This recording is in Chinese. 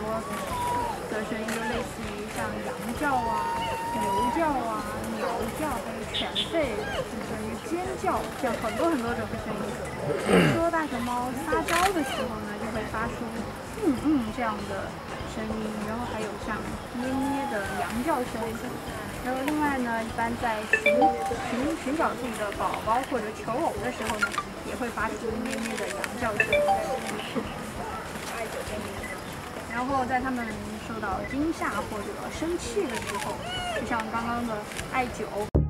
多的声音，就类似于像羊叫啊、牛叫啊、鸟叫，还有犬吠，甚至于尖叫，这样很多种的声音。比如说大熊猫撒娇的时候呢，就会发出这样的声音，然后还有像咩咩的羊叫声。然后另外呢，一般在寻找自己的宝宝或者求偶的时候呢，也会发出咩咩的羊叫声。然后在它们受到惊吓或者生气的时候，就像刚刚的艾灸。